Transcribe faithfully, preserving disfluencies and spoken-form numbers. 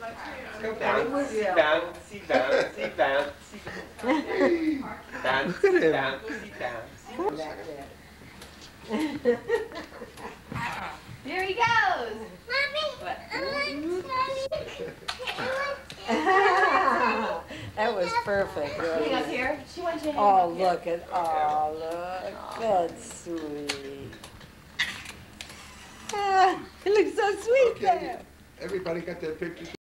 Go bouncy, bouncy, bouncy, bouncy. Bouncy, bouncy, bouncy. Here he goes. Mommy, What? I want That was perfect. Hang Really. up here. She wants you to hang Oh, up here. look at, oh, look, that's sweet. Ah, he looks so sweet Okay, there. everybody got their pictures?